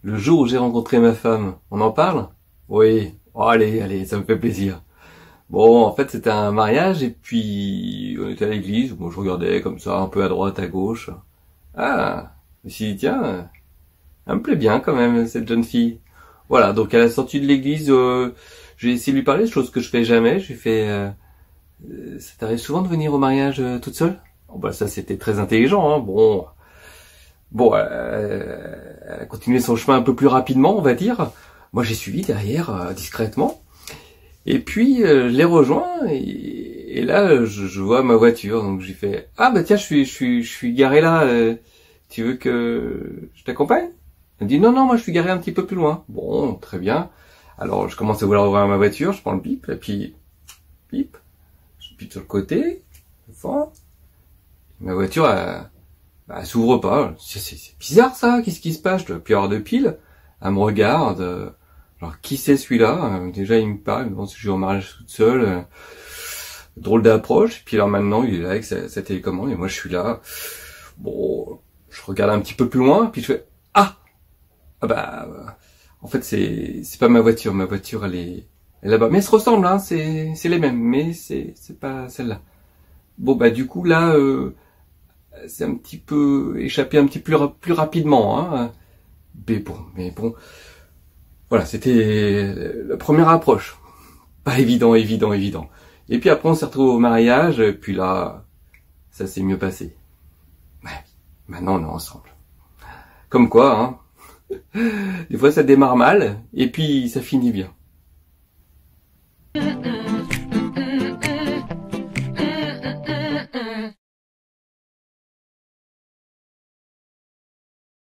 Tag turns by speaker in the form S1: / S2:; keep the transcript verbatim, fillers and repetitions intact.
S1: Le jour où j'ai rencontré ma femme, on en parle? Oui. Oh, allez, allez, ça me fait plaisir. Bon, en fait, c'était un mariage et puis on était à l'église. Bon, je regardais comme ça, un peu à droite, à gauche. Ah, je me suis dit, tiens, elle me plaît bien quand même, cette jeune fille. Voilà, donc à la sortie de l'église, euh, j'ai essayé de lui parler, chose que je fais jamais. J'ai fait, euh, euh, ça t'arrive souvent de venir au mariage euh, toute seule? Oh, bah ça, c'était très intelligent, hein. Bon, bon, euh, elle a continué son chemin un peu plus rapidement, on va dire. Moi, j'ai suivi derrière, euh, discrètement. Et puis, euh, je l'ai rejoint, et, et là, je, je vois ma voiture. Donc, j'ai fait, ah bah tiens, je suis, je suis, je suis garé là. euh, tu veux que je t'accompagne? Elle me dit, non, non, moi, je suis garé un petit peu plus loin. Bon, très bien. Alors, je commence à vouloir ouvrir ma voiture, je prends le bip, et puis, bip, je bip sur le côté, je fends. Ma voiture, elle, bah, elle s'ouvre pas. C'est, c'est, c'est bizarre, ça. Qu'est-ce qui se passe? Je dois plus avoir de pile. Elle me regarde. euh, Alors, qui c'est celui-là? Euh, Déjà, il me parle, il me demande si je vais au mariage toute seule. euh, Drôle d'approche. Puis alors maintenant, il est là avec sa, sa télécommande et moi, je suis là. Bon, je regarde un petit peu plus loin, puis je fais ah, ah bah, euh, en fait, c'est c'est pas ma voiture. Ma voiture, elle est, elle est là-bas. Mais elles se ressemblent, hein. C'est c'est les mêmes, mais c'est c'est pas celle-là. Bon bah du coup là, euh, c'est un petit peu échappé un petit peu plus, ra- plus rapidement, hein. Mais bon, mais bon. Voilà, c'était la première approche. Pas évident, évident, évident. Et puis après, on s'est retrouvés au mariage, et puis là, ça s'est mieux passé. Ouais, maintenant on est ensemble. Comme quoi, hein. Des fois ça démarre mal, et puis ça finit bien.